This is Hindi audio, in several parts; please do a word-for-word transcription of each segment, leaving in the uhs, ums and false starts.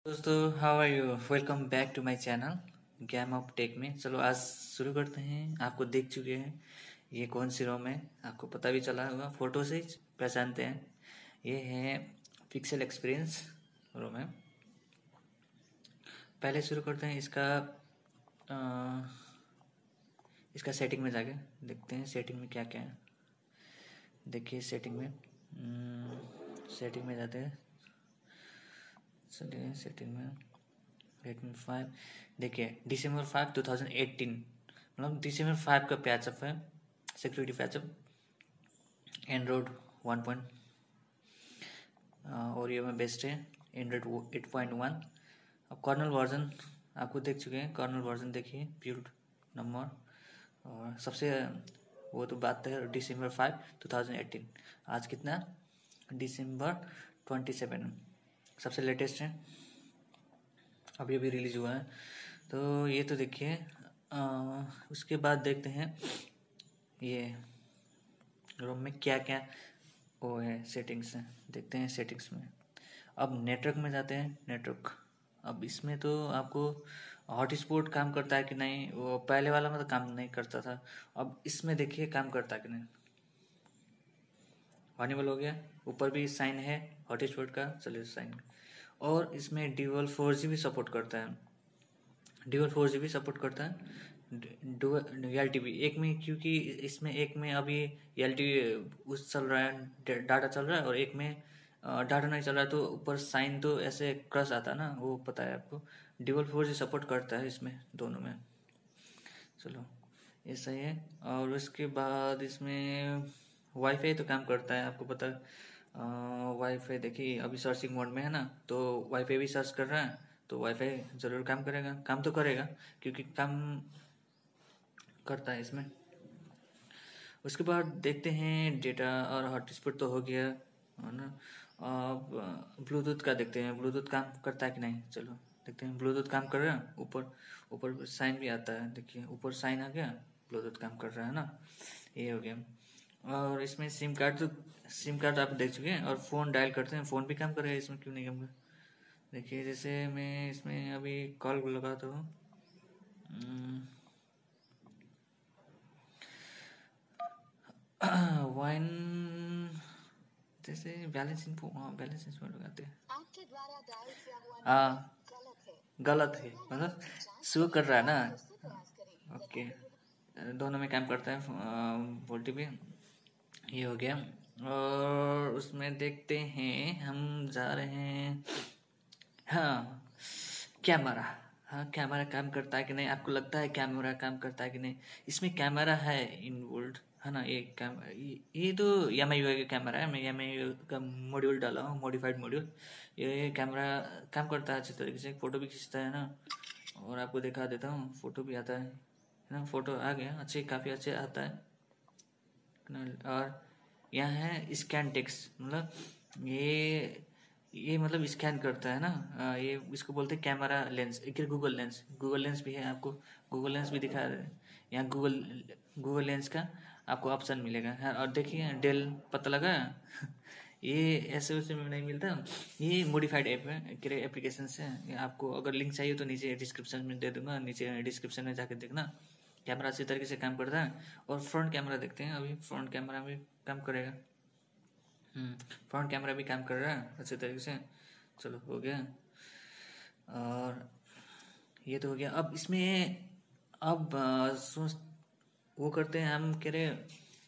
दोस्तों, how are you? Welcome back to my channel game of tech में। चलो आज शुरू करते हैं। आपको देख चुके हैं ये कौन सी रोम है, आपको पता भी चला होगा, फोटो से ही पहचानते हैं। ये है पिक्सल एक्सपीरियंस रोम है। पहले शुरू करते हैं इसका आ, इसका सेटिंग में जाके देखते हैं सेटिंग में क्या क्या है। देखिए सेटिंग में सेटिंग में जाते हैं। चलिए सेटिंग में रेडमी फाइव। देखिए December five two thousand eighteen, मतलब दिसंबर फाइव का पैचअप है, security patch up android one point और ये में बेस्ट है एंड्रॉयड एट पॉइंट वन। अब कर्नल वर्जन आपको देख चुके हैं, कर्नल वर्जन देखिए, बिल्ड नंबर और सबसे वो तो बात है December five two thousand eighteen. आज कितना? दिसंबर ट्वेंटी सेवन, सबसे लेटेस्ट है, अभी अभी रिलीज हुआ है। तो ये तो देखिए। उसके बाद देखते हैं ये रोम में क्या क्या वो है, सेटिंग्स हैं। देखते हैं सेटिंग्स में। अब नेटवर्क में जाते हैं। नेटवर्क अब इसमें तो आपको हॉटस्पॉट काम करता है कि नहीं, वो पहले वाला में तो काम नहीं करता था। अब इसमें देखिए काम करता है कि नहीं। हॉनेबल हो गया, ऊपर भी साइन है हॉटस्पॉट का, चलिए साइन। और इसमें ड्यूअल फोर जी भी सपोर्ट करता है, ड्यूअल फोर जी भी सपोर्ट करता है। एल टी बी एक में, क्योंकि इसमें एक में अभी एल टी उस चल रहा है, डाटा चल रहा है, और एक में डाटा नहीं चल रहा है, तो ऊपर साइन तो ऐसे क्रॉस आता है ना, वो पता है आपको। ड्यूअल फोर जी सपोर्ट करता है इसमें, दोनों में। चलो ये सही है। और उसके बाद इसमें वाईफाई तो काम करता है, आपको पता है। वाईफाई देखिए अभी सर्चिंग मोड में है ना, तो वाईफाई भी सर्च कर रहा है, तो वाईफाई ज़रूर काम करेगा, काम तो करेगा क्योंकि काम करता है इसमें। उसके बाद देखते हैं डेटा और हॉटस्पॉट तो हो गया है ना। अब ब्लूटूथ का देखते हैं, ब्लूटूथ काम करता है कि नहीं। चलो देखते हैं, ब्लूटूथ काम कर रहा है। ऊपर ऊपर साइन भी आता है, देखिए ऊपर साइन आ गया, ब्लूटूथ काम कर रहा है ना, ये हो गया। और इसमें सिम कार्ड तो सिम कार्ड आप देख चुके हैं। और फ़ोन डायल करते हैं, फ़ोन भी काम करेगा इसमें, क्यों नहीं काम करेगा। देखिए जैसे मैं इसमें अभी कॉल लगाता हूँ, वन जैसे बैलेंस इन्फो, हाँ बैलेंस इन्फो लगाते हैं। हाँ गलत है, मतलब शो कर रहा है ना। ओके, दोनों में काम करता है वोल्टी भी, ये हो गया। और उसमें देखते हैं, हम जा रहे हैं हाँ कैमरा। हाँ कैमरा काम करता है कि नहीं, आपको लगता है कैमरा काम करता है कि नहीं। इसमें कैमरा है इनवोल्ड है ना। ये कैम ये, ये तो एम आई यू का कैमरा है, मैं एम आई यू का मॉड्यूल डाला हूँ, मॉडिफाइड मॉड्यूल। ये कैमरा काम करता है अच्छे तरीके से, फ़ोटो भी खींचता है ना। और आपको दिखा देता हूँ, फ़ोटो भी आता है ना, फ़ोटो आ गया अच्छे, काफ़ी अच्छे आता है ना। और यहाँ है स्कैन टेक्स्ट, मतलब ये ये मतलब स्कैन करता है ना। आ, ये इसको बोलते हैं कैमरा लेंस। एक गूगल लेंस, गूगल लेंस भी है, आपको गूगल लेंस भी दिखा रहे हैं यहाँ। गूगल गूगल लेंस का आपको ऑप्शन मिलेगा है। और देखिए डेल, पता लगा ये ऐसे वैसे में नहीं मिलता, ये मॉडिफाइड ऐप है, क्रे एप्लीकेशन से। आपको अगर लिंक चाहिए तो नीचे डिस्क्रिप्शन में दे दूंगा, नीचे डिस्क्रिप्शन में जाके देखना। कैमरा अच्छी तरीके से काम करता है। और फ्रंट कैमरा देखते हैं, अभी फ्रंट कैमरा भी काम करेगा। फ्रंट कैमरा भी काम कर रहा है अच्छे तरीके से। चलो हो गया। और ये तो हो गया। अब इसमें अब सोच वो करते हैं, हम कह रहे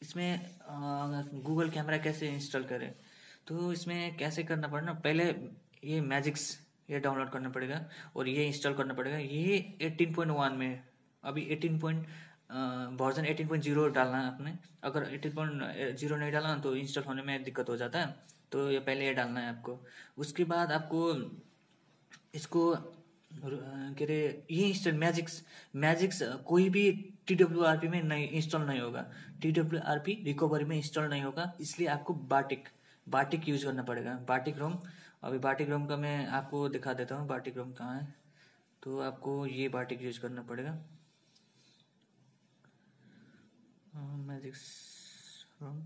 इसमें गूगल कैमरा कैसे इंस्टॉल करें। तो इसमें कैसे करना पड़ेगा, पहले ये मैजिक्स ये डाउनलोड करना पड़ेगा और ये इंस्टॉल करना पड़ेगा। ये एटीन पॉइंट वन में, अभी eighteen point version eighteen point zero डालना है आपने। अगर एटीन पॉइंट जीरो नहीं डालना तो इंस्टॉल होने में दिक्कत हो जाता है, तो ये पहले ये डालना है आपको। उसके बाद आपको इसको कह रहे ये इंस्टॉल मैजिक्स मैजिक्स कोई भी टी डब्ल्यू आर पी में नहीं इंस्टॉल नहीं होगा, T W R P recovery में इंस्टॉल नहीं होगा। इसलिए आपको बाटिक बाटिक यूज करना पड़ेगा, बाटिक रोम। अभी बाटिक रोम का मैं आपको दिखा देता हूँ, बाटिक रोम कहाँ है। तो आपको ये बाटिक यूज करना पड़ेगा, मैजिक्स रोम।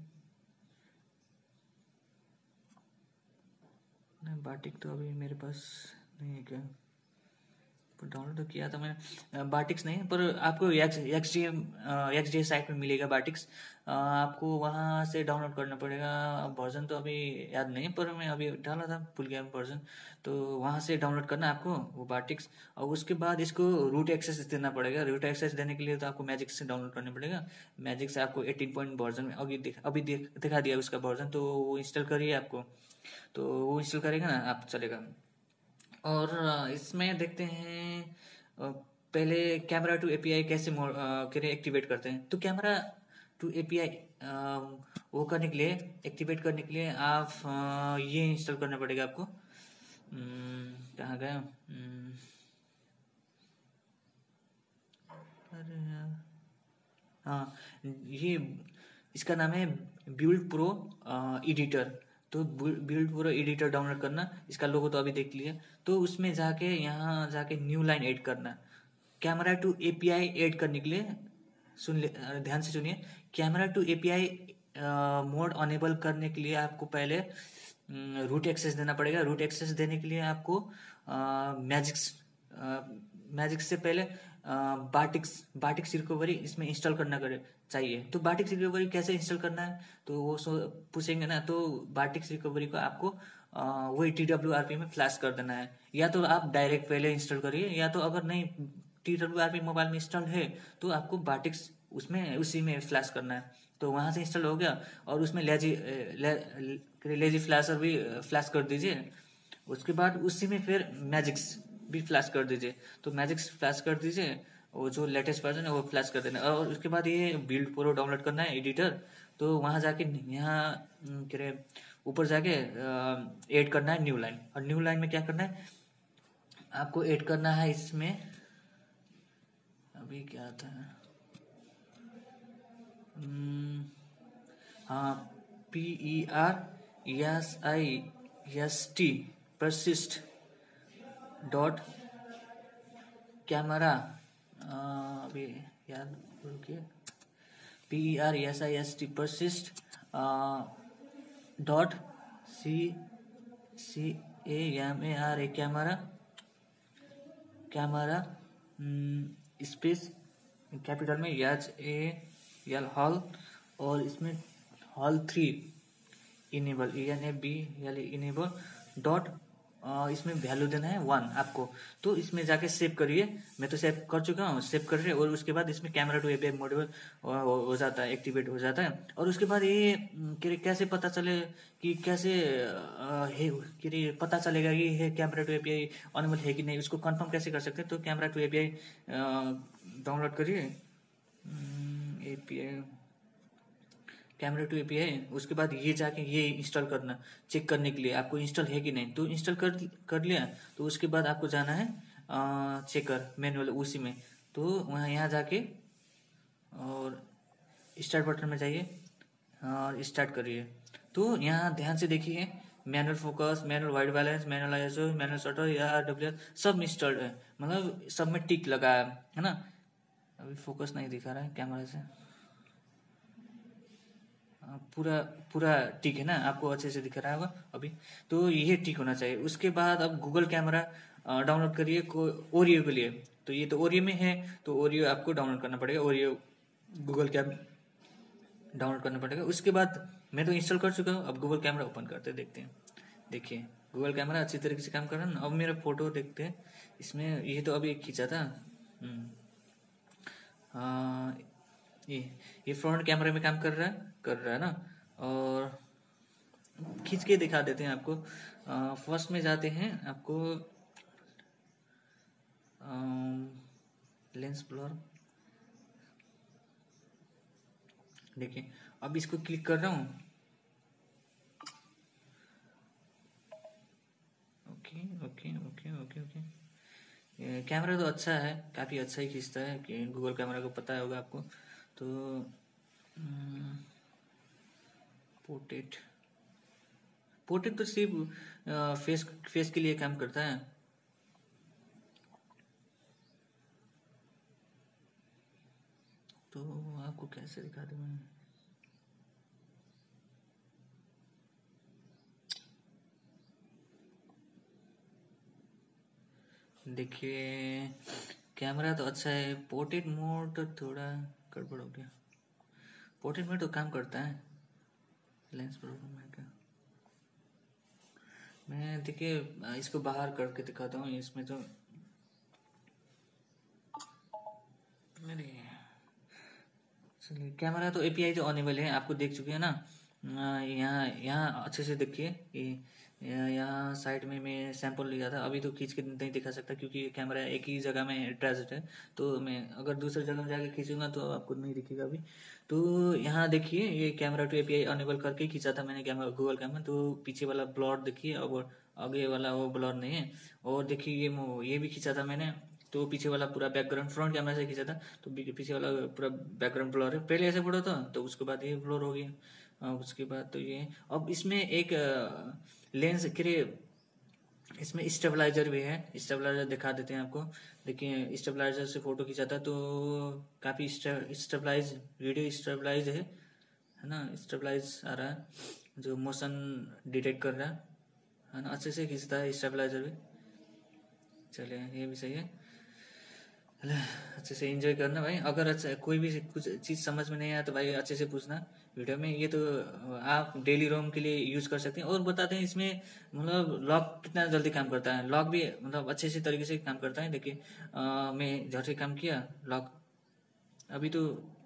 नहीं बाटिक तो अभी मेरे पास नहीं है क्या? डाउनलोड तो किया था मैंने, बाटिक्स नहीं, पर आपको X X D X D site में मिलेगा बाटिक्स, आपको वहाँ से डाउनलोड करना पड़ेगा। वर्जन तो अभी याद नहीं, पर मैं अभी डाला था, भूल गया वर्जन, तो वहाँ से डाउनलोड करना आपको वो बाटिक्स। और उसके बाद इसको रूट एक्सेस देना पड़ेगा। रूट एक्सेस देने के लिए तो आपको मैजिक से डाउनलोड करना पड़ेगा। मैजिक से आपको एटीन पॉइंट वर्जन में अभी दिख अभी दिख, दिखा दिया उसका वर्जन, तो वो इंस्टॉल करिए आपको, तो वो इंस्टॉल करेगा ना आप चलेगा। और इसमें देखते हैं पहले कैमरा टू एपीआई कैसे करे एक्टिवेट करते हैं। तो कैमरा टू एपीआई वो करने के लिए, एक्टिवेट करने के लिए आप ये इंस्टॉल करना पड़ेगा आपको। कहाँ गया? अरे हाँ, ये इसका नाम है बिल्ड प्रो एडिटर। तो बिल्ड प्रो एडिटर डाउनलोड करना, इसका लोगो तो अभी देख लिया। तो उसमें जाके यहाँ जाके न्यू लाइन ऐड करना। कैमरा टू एपीआई ऐड करने के लिए सुन ले, ध्यान से सुनिए। Camera two API mode enable करने के लिए आपको पहले रूट एक्सेस देना पड़ेगा। रूट एक्सेस देने के लिए आपको मैजिक्स मैजिक्स से पहले बाटिक्स बाटिक्स रिकवरी इसमें इंस्टॉल करना करे चाहिए। तो बाटिक्स रिकवरी कैसे इंस्टॉल करना है, तो वो सो पूछेंगे ना। तो बाटिक्स रिकवरी को आपको वही टी डब्ल्यू आर पी में फ्लैश कर देना है। या तो आप डायरेक्ट पहले इंस्टॉल करिए, या तो अगर नहीं T W R P mobile में इंस्टॉल है तो आपको बाटिक्स उसमें उसी में फ्लैश करना है। तो वहां से इंस्टॉल हो गया, और उसमें लेजी ले, लेजी फ्लैशर भी फ्लैश कर दीजिए। उसके बाद उसी में फिर मैजिक्स भी फ्लैश कर दीजिए। तो मैजिक्स फ्लैश कर दीजिए, वो जो लेटेस्ट वर्जन है वो फ्लैश कर देना। और उसके बाद ये बिल्ड प्रो डाउनलोड करना है एडिटर। तो वहां जाके यहाँ क्या ऊपर जाके ऐड करना है न्यू लाइन। और न्यू लाइन में क्या करना है आपको, ऐड करना है इसमें, अभी क्या था, हाँ, P E R S I S T persist dot camera, अभी याद रुकिए, P E R S I S T persist dot C C A M A R A camera camera space capital में एच ए एल हॉल, और इसमें HAL three enable E N A B L enable dot, इसमें वैल्यू देना है वन आपको। तो इसमें जाके सेव करिए, मैं तो सेव कर चुका हूँ, सेव कर रहे। और उसके बाद इसमें कैमरा टू एपीआई मॉड्यूल हो जाता है, एक्टिवेट हो जाता है। और उसके बाद ये कैसे पता चले कि कैसे है कि पता चलेगा कि ये कैमरा टू एपीआई अनेबल है कि नहीं, उसको कंफर्म कैसे कर सकते हैं। तो कैमरा टू एपीआई डाउनलोड करिए, एपीआई कैमरा टू एपीआई। उसके बाद ये जाके ये इंस्टॉल करना, चेक करने के लिए आपको इंस्टॉल है कि नहीं। तो इंस्टॉल कर कर लिया, तो उसके बाद आपको जाना है चेकर मैनुअल उसी में। तो वहाँ यहाँ जाके और स्टार्ट बटन में जाइए और स्टार्ट करिए। तो यहाँ ध्यान से देखिए, manual focus, manual white balance, manual ISO, manual shutter या आरडब्ल्यूएस सब इंस्टॉल्ड है, मतलब सब में टिक लगा है, है ना। अभी फोकस नहीं दिखा रहा है कैमरा से, पूरा पूरा टिक है ना, आपको अच्छे से दिख रहा होगा अभी। तो ये टिक होना चाहिए। उसके बाद अब गूगल कैमरा डाउनलोड करिए ओरियो के लिए। तो ये तो ओरियो में है, तो ओरियो आपको डाउनलोड करना पड़ेगा, ओरियो गूगल कैमरा डाउनलोड करना पड़ेगा। उसके बाद मैं तो इंस्टॉल कर चुका हूँ, अब गूगल कैमरा ओपन करते देखते हैं। देखिए गूगल कैमरा अच्छी तरीके से काम कर रहा है। अब मेरा फोटो देखते हैं इसमें, ये तो अभी खींचा था, हाँ ये ये फ्रंट कैमरे में काम कर रहा है कर रहा है ना। और खींच के दिखा देते हैं आपको। फर्स्ट में जाते हैं, आपको लेंस ब्लर, देखिए अब इसको क्लिक कर रहा हूँ। Okay okay okay okay okay camera तो अच्छा है, काफ़ी अच्छा ही खींचता है कि गूगल कैमरा को पता होगा आपको। तो पोर्ट्रेट पोर्ट्रेट तो सिर्फ फेस फेस के लिए काम करता है। तो आपको कैसे दिखा दूँ मैं, देखिए कैमरा तो अच्छा है, पोर्ट्रेट मोड तो थोड़ा गड़बड़ हो गया। पोर्ट्रेट मोड तो काम करता है, लेंस प्रॉब्लम है क्या? मैं देखिए इसको बाहर करके दिखाता हूँ। इसमें तो मेरे चलिए कैमरा तो एपीआई तो अनेबल है, आपको देख चुके हैं ना। यहाँ यहाँ अच्छे से देखिए, ये यहाँ साइड में मैं सैंपल लिया था, अभी तो खींच के नहीं दिखा सकता क्योंकि कैमरा एक ही जगह में अटैच्ड है। तो मैं अगर दूसरी जगह में जाके खींचूंगा तो आपको नहीं दिखेगा अभी। तो यहाँ देखिए ये कैमरा टू एपीआई अनेबल करके खींचा था मैंने कैमरा, गूगल कैमरा। तो पीछे वाला ब्लर देखिए, और आगे वाला वो ब्लर नहीं है। और देखिए ये ये भी खींचा था मैंने, तो पीछे वाला पूरा बैकग्राउंड फ्रंट कैमरा से खींचा था, तो पीछे वाला पूरा बैकग्राउंड ब्लर है। पहले ऐसे पड़ा था, तो उसके बाद ये ब्लर हो गया। उसके बाद तो ये अब इसमें एक लेंस के इसमें स्टेबलाइजर भी है। स्टेबलाइजर दिखा देते हैं आपको। देखिए स्टेबलाइजर से फोटो खींचा था तो काफी स्टेबलाइज वीडियो स्टेबलाइज है है ना। स्टेबलाइज आ रहा है, जो मोशन डिटेक्ट कर रहा है है ना, अच्छे से खींचता है स्टेबलाइजर भी। चलिए ये भी सही है। अच्छे से एंजॉय करना भाई। अगर अच्छा कोई भी कुछ चीज़ समझ में नहीं आया तो भाई अच्छे से पूछना वीडियो में। ये तो आप डेली रोम के लिए यूज कर सकते हैं। और बताते हैं इसमें मतलब लॉक कितना जल्दी काम करता है। लॉक भी मतलब अच्छे से तरीके से काम करता है। देखिए मैं झट से काम किया लॉक। अभी तो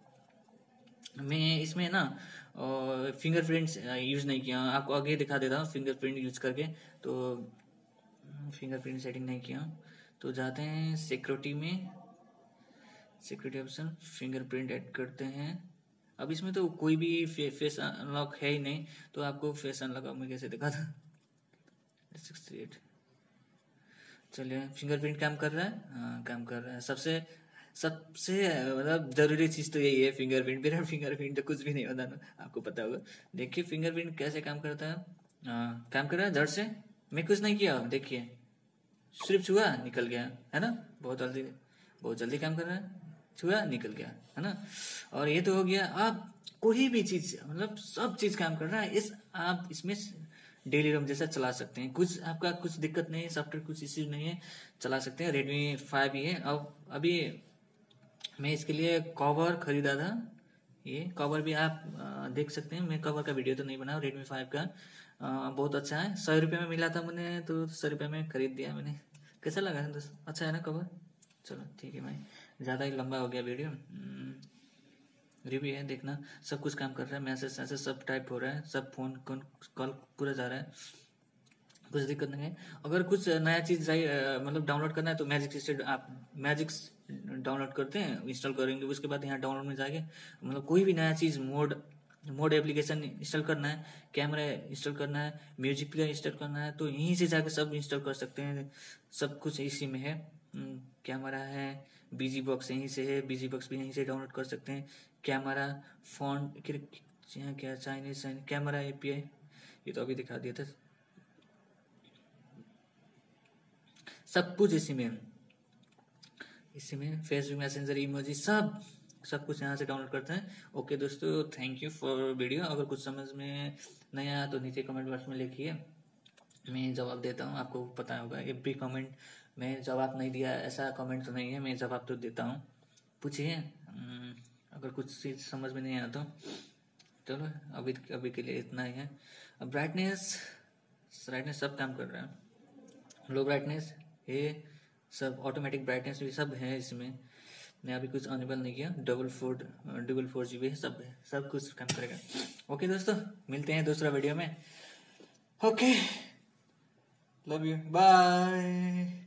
मैं इसमें ना फिंगरप्रिंट्स यूज नहीं किया, आपको आगे दिखा देता हूँ फिंगरप्रिंट यूज करके। तो फिंगरप्रिंट सेटिंग नहीं किया, तो जाते हैं सिक्योरिटी में, सिक्योरिटी ऑप्शन, फिंगरप्रिंट ऐड करते हैं। अब इसमें तो कोई भी फे, फेस अनलॉक है ही नहीं, तो आपको फेस अनलॉक मैं कैसे दिखाता। सिक्सटी एट चलिए फिंगरप्रिंट काम कर रहा है। हाँ काम कर रहा है। सबसे सबसे मतलब जरूरी चीज तो यही है फिंगरप्रिंट। बिना फिंगरप्रिंट तो कुछ भी नहीं बताना, आपको पता होगा। देखिए फिंगरप्रिंट कैसे काम करता है। आ, काम कर रहा है झट से, मैं कुछ नहीं किया, देखिए सिर्फ छुआ निकल गया है ना। बहुत जल्दी बहुत जल्दी काम कर रहा है, छुआ निकल गया है ना। और ये तो हो गया। आप कोई भी चीज मतलब सब चीज काम कर रहा है। इस आप इसमें डेली रोम जैसा चला सकते हैं। कुछ आपका कुछ दिक्कत नहीं है, सॉफ्टवेयर कुछ इश्यू नहीं है, चला सकते हैं। रेडमी फाइव ही है। अब अभी मैं इसके लिए कवर खरीदा था। ये कवर भी आप आ, देख सकते हैं। मैं कवर का वीडियो तो नहीं बनाया रेडमी फाइव का। आ, बहुत अच्छा है, सौ रुपये में मिला था मैंने, तो सौ रुपये में खरीद दिया मैंने। कैसा लगा है दोस्त, अच्छा है ना कवर। चलो ठीक है भाई, ज़्यादा ही लंबा हो गया वीडियो। रिव्यू है देखना, सब कुछ काम कर रहा है। मैसेज मैसेज सब टाइप हो रहा है, सब फोन कॉल पूरा जा रहा है, कुछ दिक्कत नहीं है। अगर कुछ नया चीज़ मतलब डाउनलोड करना है तो मैजिक स्टेड आप मैजिक डाउनलोड करते हैं, इंस्टॉल करेंगे, उसके बाद यहाँ डाउनलोड में जाके मतलब कोई भी नया चीज़ मोड मोड एप्लीकेशन इंस्टॉल करना है, कैमरा इंस्टॉल करना है, म्यूजिक प्लेयर इंस्टॉल करना है, तो यहीं से जाके सब इंस्टॉल कर सकते हैं। सब कुछ इसी में है। कैमरा है, बीजी बॉक्स यहीं से है, बीजी बॉक्स भी यहीं से डाउनलोड कर सकते हैं। कैमरा फोन क्या चाइनीज कैमरा एपीआई, ये तो अभी दिखा दिया था। सब कुछ इसी में इसी में फेसबुक मैसेंजर इमोजी सब सब कुछ यहाँ से डाउनलोड करते हैं। ओके दोस्तों, थैंक यू फॉर वीडियो। अगर कुछ समझ में नहीं आया तो नीचे कमेंट बॉक्स में लिखिए, मैं जवाब देता हूँ। आपको पता होगा एक भी कमेंट मैं जवाब नहीं दिया ऐसा कमेंट तो नहीं है, मैं जवाब तो देता हूँ। पूछिए अगर कुछ चीज़ समझ में नहीं आया तो। चलो अभी अभी के लिए इतना ही है। अब ब्राइटनेस ब्राइटनेस सब काम कर रहा है। लो ब्राइटनेस ये सब ऑटोमेटिक ब्राइटनेस भी सब है इसमें। मैं अभी कुछ अनेबल नहीं किया। Double four double four G B है, सब है, सब कुछ काम करेगा। ओके दोस्तों, मिलते हैं दूसरा वीडियो में। Okay, love you, bye.